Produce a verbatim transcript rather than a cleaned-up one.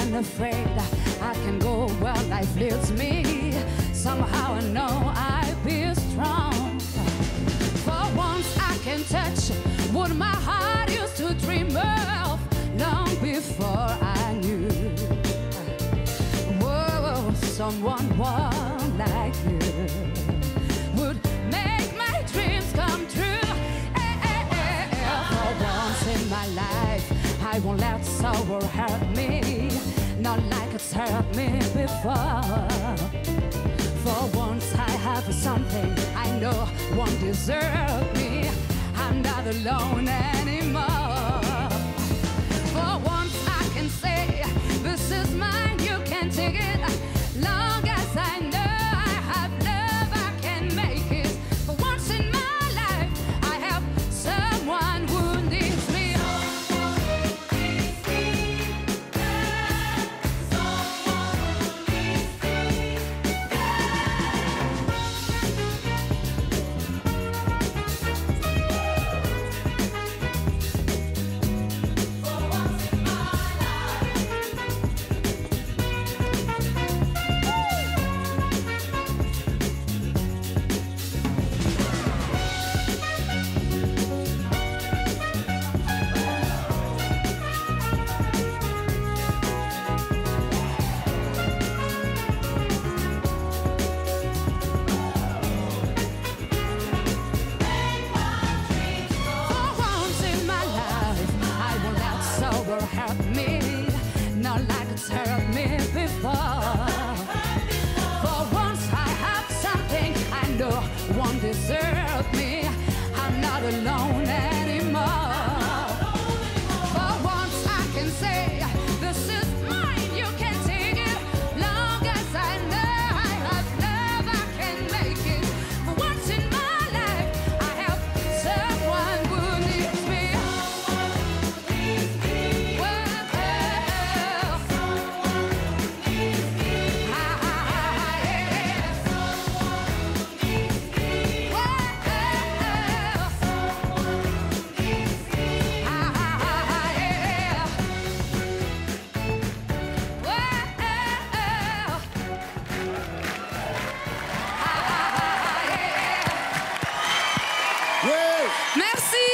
afraid I can go where life leads me. Somehow I know I'll be strong. For once I can touch what my heart used to dream of long before I knew. Whoa, someone warm like you would make my dreams come true. Eh, eh, eh, eh. For once in my life I won't let sorrow hurt me, not like it's hurt me before. For once I have something I know won't desert me. I'm not alone anymore. For once I can say, this is mine, you can take it. Long as I know I have love, I can make it. For once in my life, I have someone who needs me. Hurt me, not like it's hurt me before. For once I have something I know won't desert me. I'm not alone anymore. For once I can say, this is mine, you can take it. Long as I know I have love, I can make it. For once in my life, I have someone who needs me. Merci.